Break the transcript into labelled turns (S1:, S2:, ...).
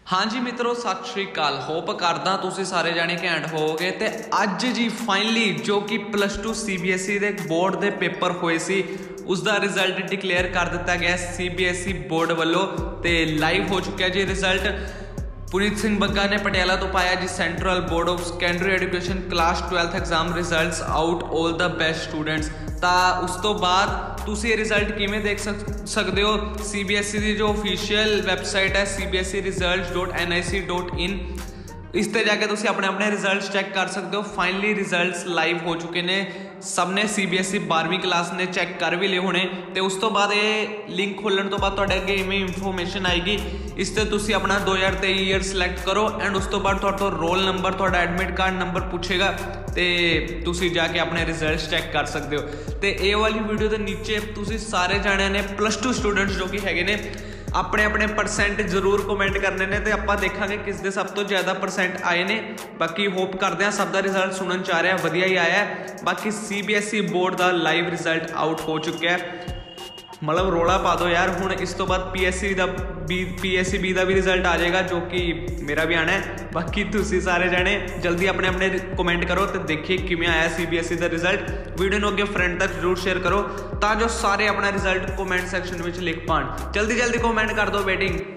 S1: हाँ जी मित्रों, सत श्री अकाल। होप करदा तुसीं सारे जाने घैंट होवोगे। ते अज जी फाइनली जो कि +2 CBSE दे बोर्ड दे पेपर होए सी उसका रिजल्ट डिकलेयर कर दिता गया CBSE बोर्ड वालों। ते लाइव हो चुका जी रिजल्ट। पुनीत सिंह बग्गा ने पटियाला तो पाया जी central board of secondary education class 12th exam results out all the best students. तो उस तो बाद तुसी ये रिजल्ट किमें देख सकते हो। CBSE की जो ऑफिशियल वैबसाइट है cbse.results.nic.in, इस ते जाके तुसी अपने अपने रिजल्ट्स चेक कर सकते हो। फाइनली रिजल्ट्स लाइव हो चुके ने। सबने CBSE 12वीं क्लास ने चेक कर भी ले होने। तो उस तो बाद ये लिंक खोलने तो बाद तुहाडे अगे इवें इंफॉर्मेशन आएगी। इस ते तुसी अपना 2023 ईयर सिलेक्ट करो एंड उस तो बाद तुहाडा रोल नंबर, तुहाडा एडमिट कार्ड नंबर पूछेगा ते तुसी जाके अपने रिजल्ट्स चेक कर सकते हो। तो ये वाली वीडियो के नीचे तुसी सारे जाने ने +2 स्टूडेंट्स जो कि हैगे ने अपने अपने परसेंट जरूर कमेंट करने ने ते आपां देखांगे किस दे सब तो ज़्यादा परसेंट आए ने। बाकी होप करते हैं सब का रिजल्ट सुनन च आ रहा वधिया ही आया है। बाकी CBSE बोर्ड का लाइव रिजल्ट आउट हो चुका है। मतलब रोला पा दो यार। हुण इस तो बाद PSE B का भी रिजल्ट आ जाएगा जो कि मेरा भी आना है। बाकी तुसी सारे जाने जल्दी अपने अपने कमेंट करो तो देखिए किमें आया CBSE का रिजल्ट। वीडियो नूं अगे फ्रेंड तक जरूर शेयर करो ताकि सारे अपना रिजल्ट कमेंट सैक्शन में लिख पान। जल्दी जल्दी कमेंट कर दो बेटिंग।